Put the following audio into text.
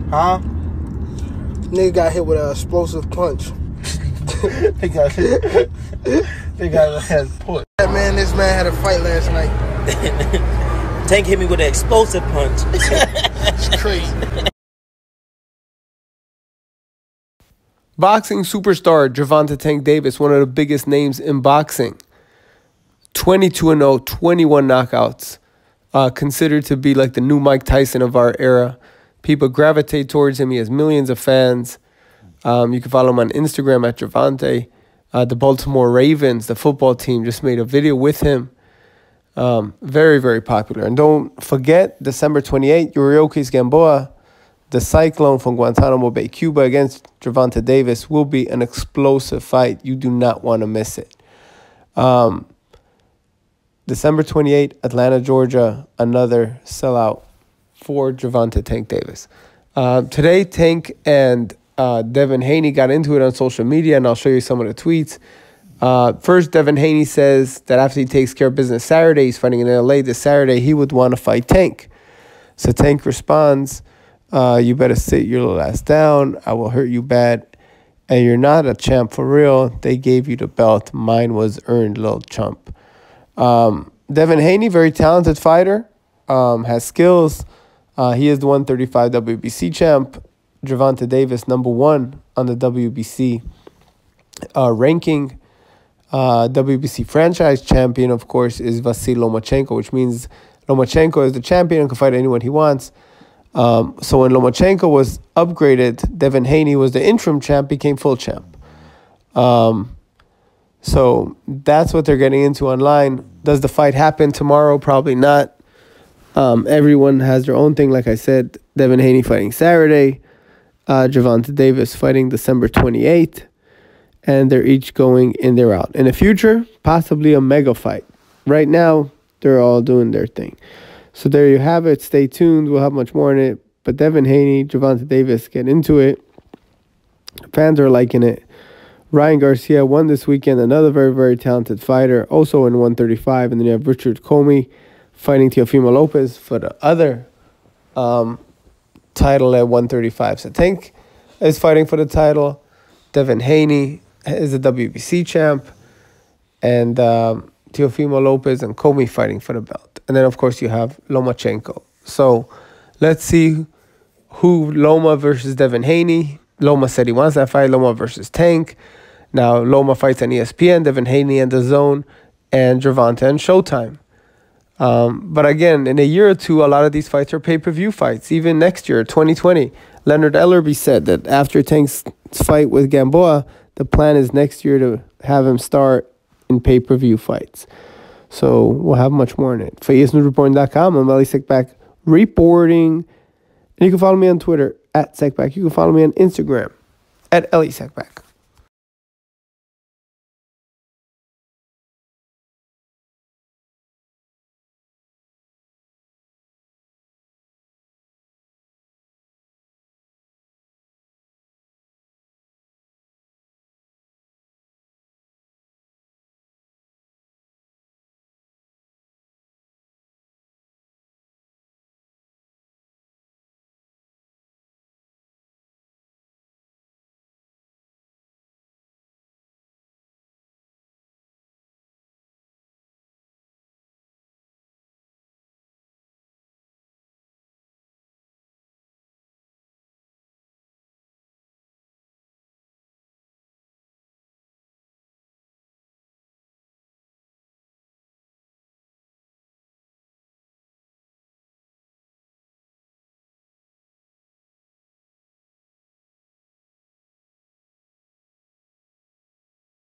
Huh? Nigga got hit with an explosive punch. They got a head put. This man had a fight last night. Tank hit me with an explosive punch. It's crazy. Boxing superstar Gervonta Tank Davis, one of the biggest names in boxing. 22-0, 21 knockouts. Considered to be like the new Mike Tyson of our era. People gravitate towards him. He has millions of fans. You can follow him on Instagram at Gervonta. The Baltimore Ravens, the football team, just made a video with him. Very, very popular. And don't forget, December 28th, Yuriokis Gamboa, the Cyclone from Guantanamo Bay, Cuba, against Gervonta Davis will be an explosive fight. You do not want to miss it. December 28th, Atlanta, Georgia, another sellout for Gervonta Tank Davis. Today, Tank and Devin Haney got into it on social media, and I'll show you some of the tweets. First, Devin Haney says that after he takes care of business Saturday, he's fighting in LA this Saturday, he would want to fight Tank. So Tank responds, you better sit your little ass down. I will hurt you bad. And you're not a champ for real. They gave you the belt. Mine was earned, little chump. Devin Haney, very talented fighter, has skills. He is the 135 WBC champ. Gervonta Davis, #1 on the WBC ranking. WBC franchise champion, of course, is Vasyl Lomachenko, which means Lomachenko is the champion and can fight anyone he wants. So when Lomachenko was upgraded, Devin Haney was the interim champ, became full champ. So that's what they're getting into online. Does the fight happen tomorrow? Probably not. Everyone has their own thing. Like I said, Devin Haney fighting Saturday. Gervonta Davis fighting December 28th. And they're each going in their route. In the future, possibly a mega fight. Right now, they're all doing their thing. So there you have it. Stay tuned. We'll have much more on it. But Devin Haney, Gervonta Davis, get into it. Fans are liking it. Ryan Garcia won this weekend. Another very, very talented fighter. Also in 135. And then you have Richard Comey fighting Teofimo Lopez for the other title at 135. So Tank is fighting for the title. Devin Haney is a WBC champ. And Teofimo Lopez and Comey fighting for the belt. And then, of course, you have Lomachenko. So let's see who Loma versus Devin Haney. Loma said he wants that fight. Loma versus Tank. Now, Loma fights on ESPN, Devin Haney and The Zone, and Gervonta and Showtime. But again, in a year or two, a lot of these fights are pay-per-view fights. Even next year, 2020, Leonard Ellerby said that after Tank's fight with Gamboa, the plan is next year to have him start in pay-per-view fights. So we'll have much more on it. For ESNewsReporting.com, I'm Ellie Sekback reporting. And you can follow me on Twitter at Sekback. You can follow me on Instagram at Ellie Sekback.